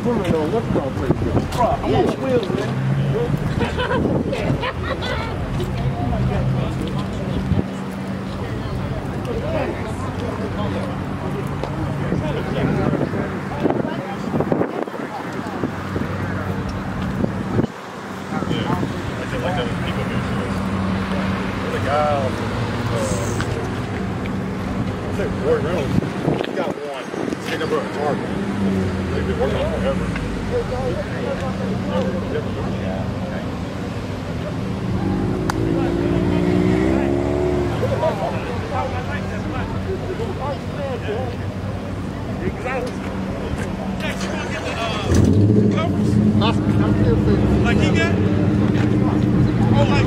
pulling on what's called place. Bro, I'm on the wheels, man. Ward Reynolds, he got one. Same number of targets. They've been working on it forever. Like he got? Oh, like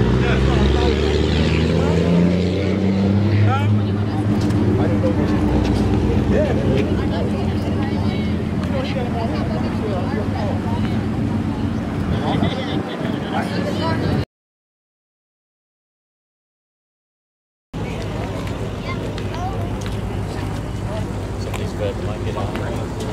Somebody's bed might get on.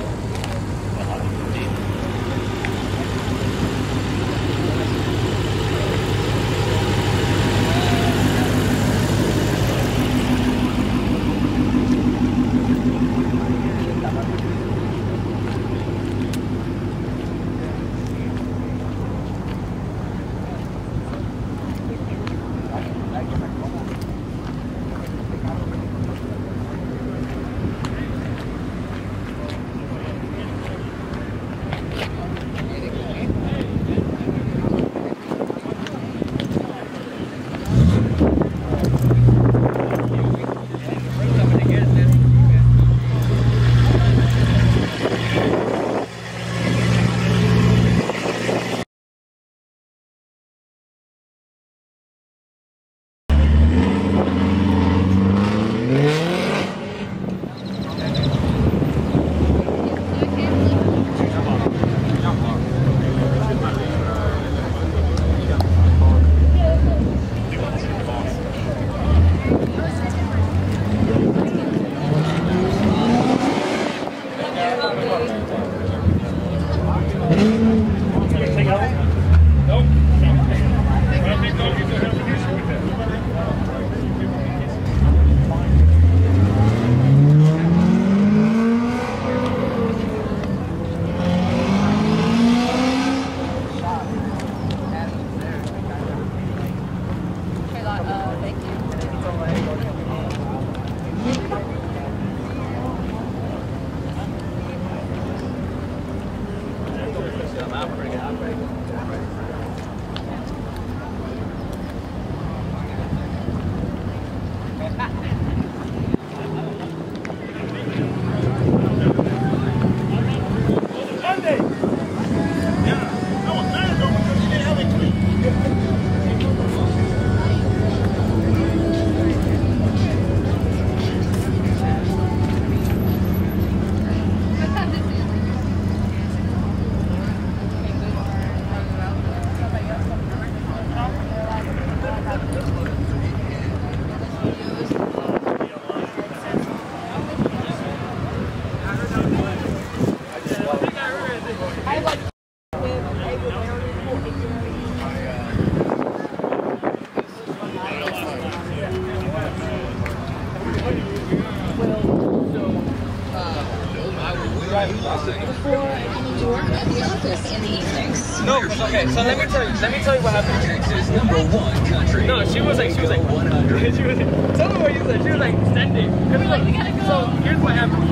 No, okay, so let me tell you what happened. Texas #1 country. No, she was like 100. she was tell me what you said. She was like sending. Like, we gotta go. So here's what happened.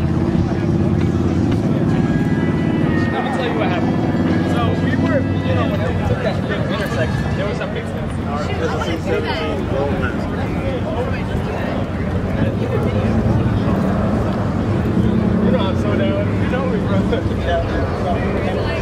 Let me tell you what happened. So we were, when we took that big intersection, there was some big stuff. I'm so down. You know we run down.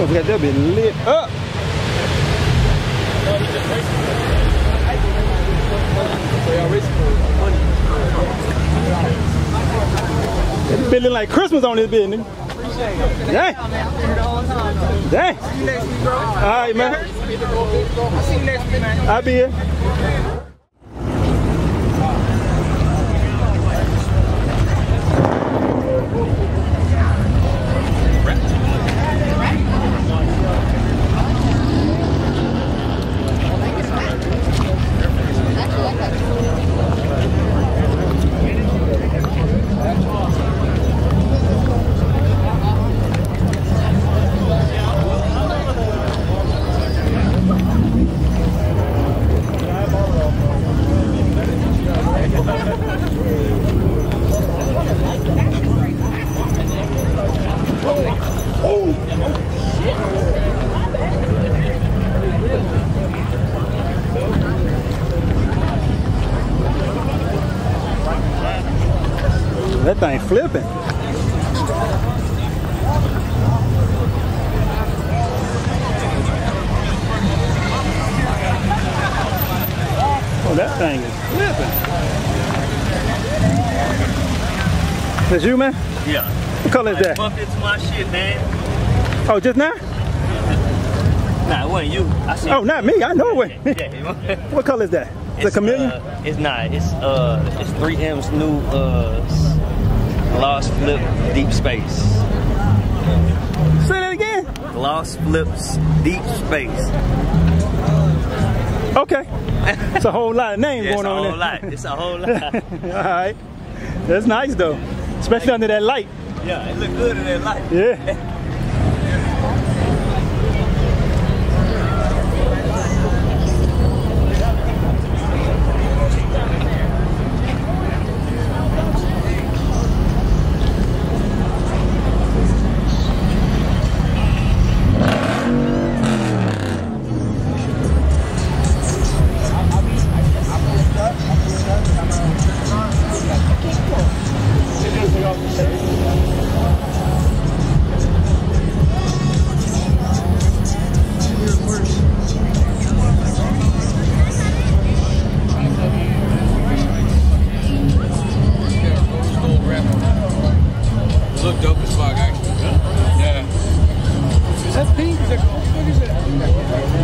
Oh, we got that bit lit up. It's feeling like Christmas on this building. Dang. Dang. All right, man. I'll be here. That thing flipping. Oh, that thing is flipping. That's you, man? Yeah. What color is that? Bumped into my shit, man. Oh, just now? Nah, it wasn't you. I seen Oh, not me. I know it. Yeah. What color is that? It's a chameleon? It's not. It's 3M's new Lost Flip Deep Space. Say that again. Lost Flips Deep Space. Okay. It's a whole lot of names Yeah, going on there. It's a whole lot. All right. That's nice though, especially under that light. Yeah, it look good in that light. Yeah. Look dope as fuck, actually. Yeah. That's pink. What is it?